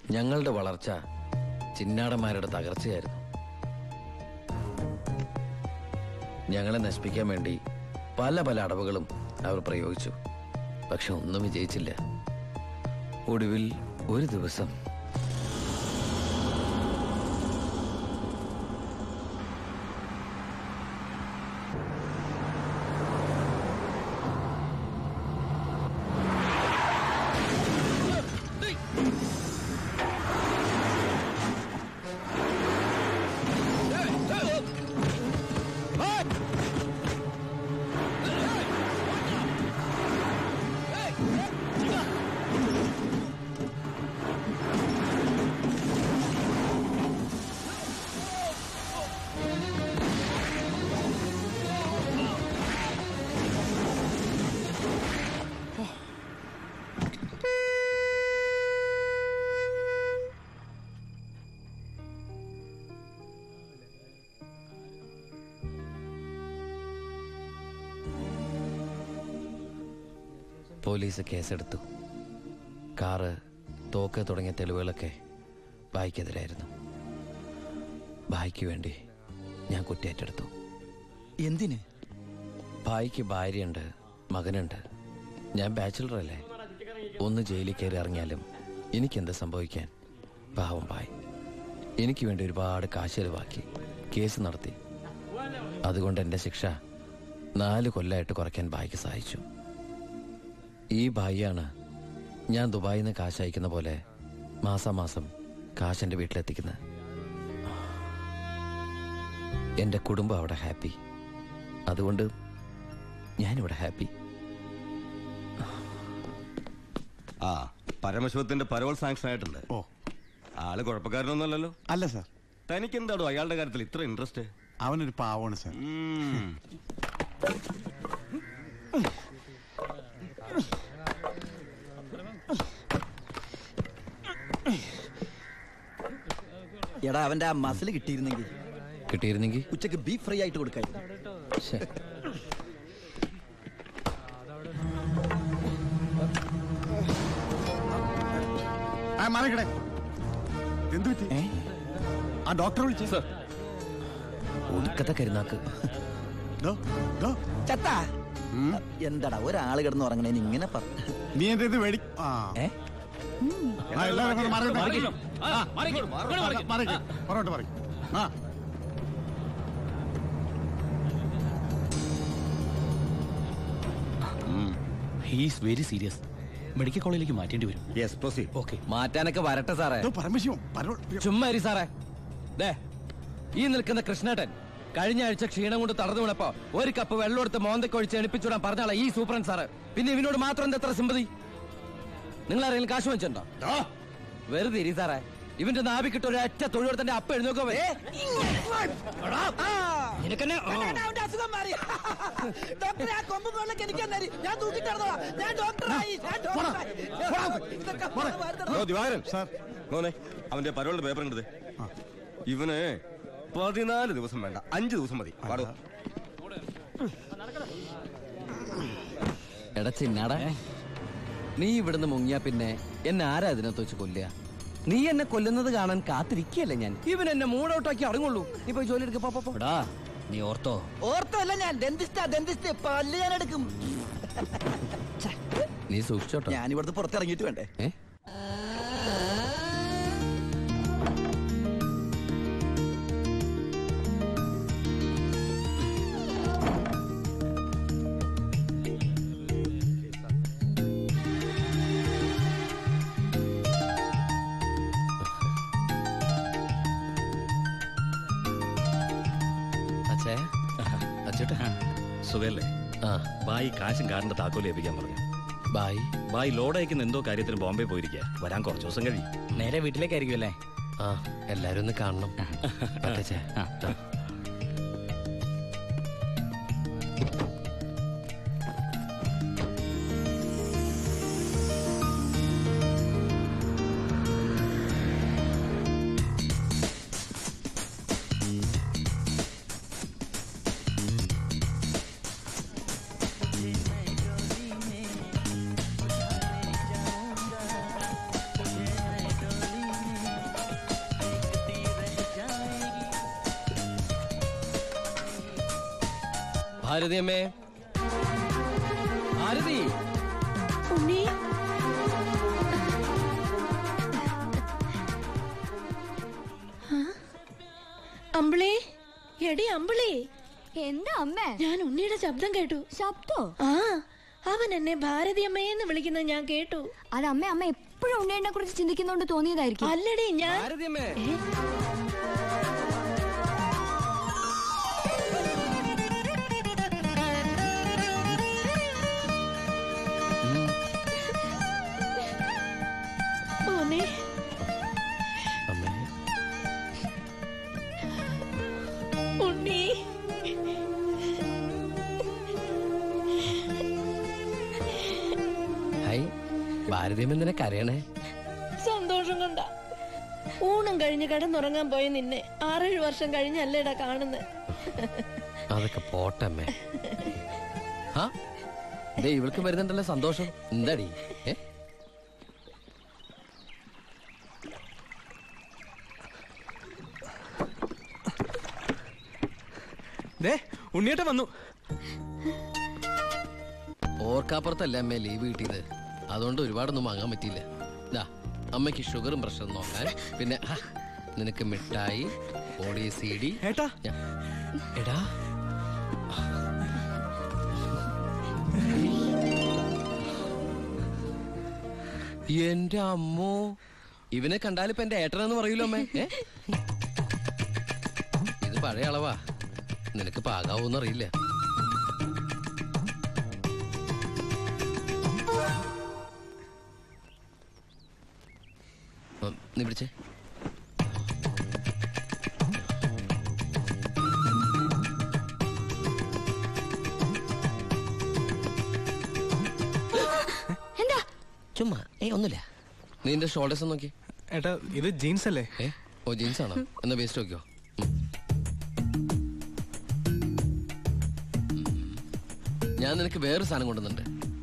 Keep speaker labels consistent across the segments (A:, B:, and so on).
A: ഞങ്ങളുടെ വളർച്ച ചിന്നാടന്മാരുടെ തകർച്ചയായിരുന്നു. ഞങ്ങളെ നശിപ്പിക്കാൻ വേണ്ടി പല പല അടവുകളും അവർ പ്രയോഗിച്ചു. പക്ഷെ ഒന്നും വിജയിച്ചില്ല. ഒടുവിൽ ഒരു ദിവസം പോലീസ് കേസെടുത്തു. കാറ്, തോക്ക് തുടങ്ങിയ തെളിവുകളൊക്കെ ഭായിക്കെതിരായിരുന്നു. ഭായിക്ക് വേണ്ടി ഞാൻ കുറ്റേറ്റെടുത്തു.
B: എന്തിന്?
A: ഭായിക്ക് ഭാര്യയുണ്ട്, മകനുണ്ട്. ഞാൻ ബാച്ചിലറല്ലേ. ഒന്ന് ജയിലിൽ കയറി ഇറങ്ങിയാലും എനിക്കെന്ത് സംഭവിക്കാൻ? പാവം ഭായ് എനിക്ക് വേണ്ടി ഒരുപാട് കാശ് ചെലവാക്കി കേസ് നടത്തി. അതുകൊണ്ട് എൻ്റെ ശിക്ഷ 4 കൊല്ലമായിട്ട് കുറയ്ക്കാൻ ഭായിക്ക് സഹായിച്ചു. ഈ ഭായിയാണ് ഞാൻ ദുബായിൽ നിന്ന് കാശ് അയക്കുന്ന പോലെ മാസാമാസം കാശ് എൻ്റെ വീട്ടിലെത്തിക്കുന്നത്. എൻ്റെ കുടുംബം അവിടെ ഹാപ്പി. അതുകൊണ്ട് ഞാനിവിടെ ഹാപ്പി.
C: ആ പരമശിവത്തിന്റെ പരോൾ സാങ്ഷൻ ആയിട്ടുണ്ട്.
D: ഓ,
C: ആള് കുഴപ്പക്കാരനൊന്നുമല്ലല്ലോ.
D: അല്ല സാർ.
C: തനിക്ക് എന്താണോ അയാളുടെ കാര്യത്തിൽ ഇത്ര ഇൻട്രസ്റ്റ്?
D: അവനൊരു പാവമാണ് സാർ.
B: എടാ, അവന്റെ ആ മസിൽ കിട്ടിയിരുന്നെങ്കിൽ ഉച്ചക്ക് ബീഫ് ഫ്രൈ ആയിട്ട് കൊടുക്കായി.
D: എന്ത് പറ്റി? ആ ഡോക്ടറെ വിളിച്ചു സാർ.
A: ഒടുക്കത്തെ കരുനാക്ക്.
B: എന്താടാ ഒരാള് കിടന്ന് ഉറങ്ങണേന് ഇങ്ങനെ
D: നീ എന്തേത് വേടി?
E: He's very serious. മെഡിക്കൽ കോളേജിലേക്ക് മാറ്റേണ്ടി വരും.
C: Yes proceed.
E: ഓക്കെ,
A: മാറ്റാനൊക്കെ വരട്ടെ സാറേ. ചുമ്മാ സാറേ. ഈ നിൽക്കുന്ന കൃഷ്ണേട്ടൻ കഴിഞ്ഞ ആഴ്ച ക്ഷീണം കൊണ്ട് തളർന്നു വീണപ്പോ 1 കപ്പ് വെള്ളം എടുത്ത് മോന്തക്കൊഴിച്ച് എണിപ്പിച്ചുവിടാൻ പറഞ്ഞാളാ ഈ സൂപ്രണ്ട് സാറ്. പിന്നെ ഇവനോട് മാത്രം എന്താ എത്ര സിമ്പതി? നിങ്ങൾ ആരെങ്കിലും കാശ് വെച്ചിട്ടുണ്ടോ? വെറുതെ ഇരി സാറേ. ഇവന്റെ നാവിക്കിട്ട് ഒരു ഒറ്റ തൊഴിലെടുത്തന്റെ അപ്പ എഴുന്നോക്കോ.
C: അവന്റെ പരോളിന്റെ പേപ്പർ കണ്ടത്. ഇവന് 14 ദിവസം വേണ്ട, 5 ദിവസം മതി.
A: എടാ ചിന്നാടാ, നീ ഇവിടുന്ന് മുങ്ങിയാ പിന്നെ എന്നെ ആരാ അതിനകത്ത് വെച്ച് കൊല്ലുക? നീ എന്നെ കൊല്ലുന്നത് കാണാൻ കാത്തിരിക്കല്ലേ ഞാൻ. ഇവൻ എന്നെ മൂഡൌട്ടാക്കി അടങ്ങുള്ളൂ. നീ പോയി ജോലി എടുക്കടാ.
E: നീ ഓർത്തോ
B: അല്ല, ഞാൻ ഡെന്റിസ്റ്റ് പല്ല് ഞാൻ എടുക്കും.
A: നീ സൂക്ഷിച്ചോട്ടോ.
B: ഞാൻ ഇവിടുന്ന് പുറത്തിറങ്ങിയിട്ട് വേണ്ടേ?
E: സുഖല്ലേ? ബായി കാശും കാറിന്റെ താക്കോല് ഏൽപ്പിക്കാൻ പറഞ്ഞു. ബായി ലോഡ് അയക്കുന്ന എന്തോ കാര്യത്തിന് ബോംബെ പോയിരിക്കുക. വരാൻ കുറച്ച് ദിവസം കഴിയും. നേരെ വീട്ടിലേക്കായിരിക്കും അല്ലേ?
A: എല്ലാരും ഒന്ന് കാണണം. ഭാരതി അമ്മേ, ഭാരതി.
F: ഉണ്ണി, അമ്പിളി, എടി അമ്പിളി.
G: എന്താ അമ്മ?
F: ഞാൻ ഉണ്ണിയുടെ ശബ്ദം കേട്ടു.
G: ശബ്ദോ?
F: ആ, അവൻ എന്നെ ഭാരതി അമ്മയെന്ന് വിളിക്കുന്നത് ഞാൻ കേട്ടു.
G: അത് അമ്മ എപ്പോഴും ഉണ്ണിയെ കുറിച്ച് ചിന്തിക്കുന്നോണ്ട് തോന്നിയതായിരിക്കും.
F: അല്ലടി, ഞാൻ
A: ഭാരതി അമ്മേ.
F: മോനെ,
A: അമ്മേ.
F: ഉണ്ണി.
A: ഹായ്, ഭാരതി അമ്മ എന്തിനാ കരയണേ?
F: സന്തോഷം കൊണ്ട. ഊണം കഴിഞ്ഞ് കിടന്നുറങ്ങാൻ പോയി നിന്നെ 6-7 വർഷം കഴിഞ്ഞല്ലേടാ കാണുന്നത്.
A: അതൊക്കെ പോട്ടമ്മേ. ആ ദേ ഇവൾക്ക് വരുന്നുണ്ടല്ലോ സന്തോഷം. എന്താടി?
H: ഉണ്ണിയേട്ട വന്നു.
A: ഓർക്കാപ്പുറത്തല്ല അമ്മേ ലീവ് കിട്ടിയത്, അതുകൊണ്ട് ഒരുപാടൊന്നും വാങ്ങാൻ പറ്റിയില്ല. ഇതാ അമ്മയ്ക്ക് ഷുഗറും പ്രഷറും നോക്കാൻ, പിന്നെ നിനക്ക് മിഠായി, ഓടി CD.
H: ഏട്ടാ,
A: എടാ എന്റെ അമ്മോ, ഇവനെ കണ്ടാലിപ്പോ എന്റെ ഏട്ടനെന്ന് പറയൂലോ അമ്മേ. ഇത് പഴയ അളവാ, നിനക്ക് പാകാവൂന്ന് അറിയില്ല. നീ പിടിച്ചേ.
G: എന്താ?
A: ചുമ്മാ ഒന്നുമില്ല. നീ എന്റെ ഷോൾഡേഴ്സ് നോക്കി.
H: ഏട്ടാ ഇത് ജീൻസ് അല്ലേ?
A: ഓ ജീൻസ് ആണോ? എന്നാ വേസ്റ്റ് നോക്കിയോ. ഞാൻ നിനക്ക് വേറൊരു സാധനം കൊണ്ടുവന്നുണ്ട്.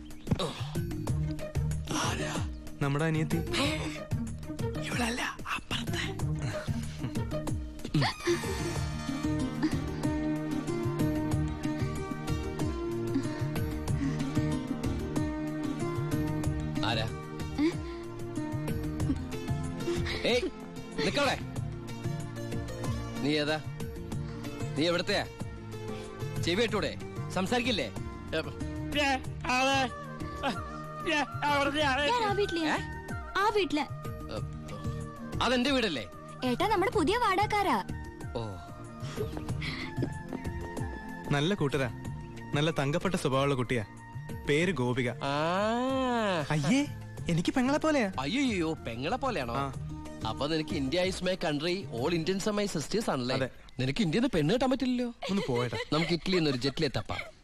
H: നമ്മുടെ അനിയത്തി.
A: ഇവളല്ല, അപ്പുറത്തെ. ആരാ? ഏയ് നിക്കവിടെ. നീ ഏതാ? നീ എവിടത്തെയാ? ചെവി ഇട്ടൂടെ? സംസാരിക്കില്ലേ?
G: ഞാൻ ആ വീട്ടില്.
A: അതെന്റെ വീടല്ലേ?
G: ഏട്ടാ നമ്മുടെ പുതിയ വാടകക്കാരാ.
A: ഓ,
H: നല്ല കൂട്ടരാ, നല്ല തങ്കപ്പെട്ട സ്വഭാവമുള്ള കുട്ടിയാ. പേര് ഗോപിക. അയ്യേ, എനിക്ക് പെങ്ങളെ പോലെയാ.
A: അയ്യോ, പെങ്ങളെ പോലെയാണോ? അപ്പൊ നിനക്ക് India is my country, all Indians are my sisters ആണല്ലേ? നിനക്ക് ഇന്ത്യന്ന് പെണ്ണ് കിട്ടാൻ പറ്റില്ലല്ലോ.
H: ഒന്ന് പോയടാ.
A: നമുക്ക് ഇറ്റലിയിൽ നിന്ന് ഒരു ജെറ്റിലെ തപ്പാം.